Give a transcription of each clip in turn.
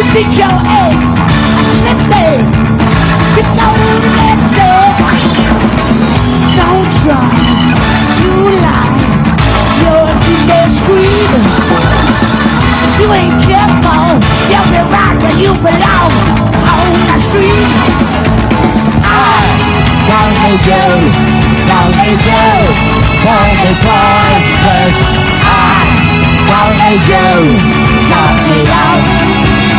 Stick your egg, slip egg. You don't get sick. Don't try to lie. You're indiscreet. You ain't careful. You'll be right where you belong on the street. Don't need you, don't need you, don't be pointless. I don't need you, don't need you.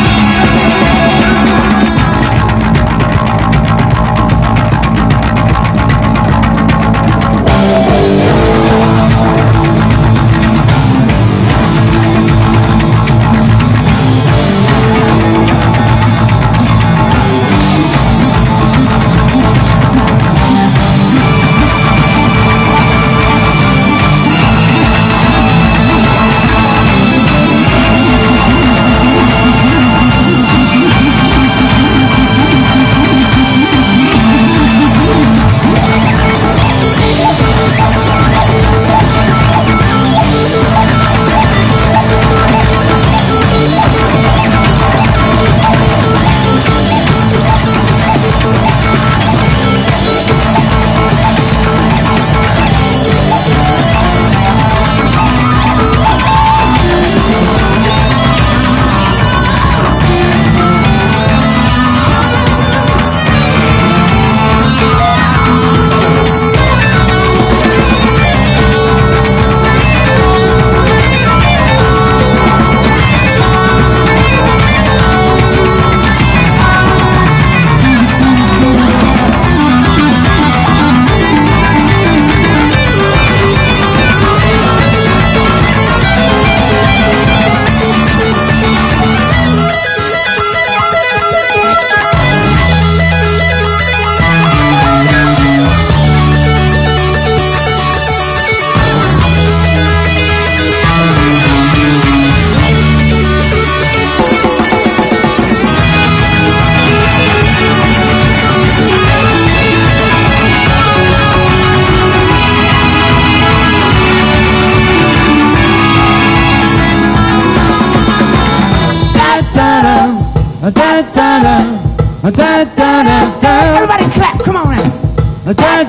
Everybody clap, come on now. Come on.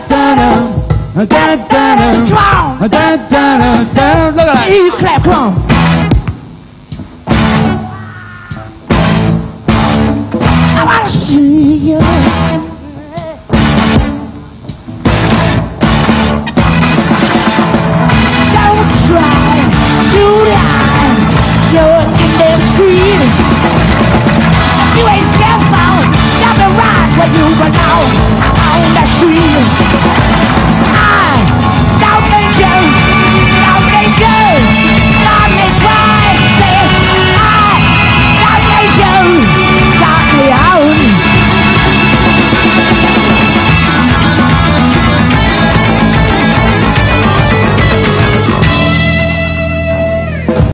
Look at that. You clap, come on. I want to see you. Don't try to lie. You're indiscreet. You ain't careful. You'll be right when you belong on the street.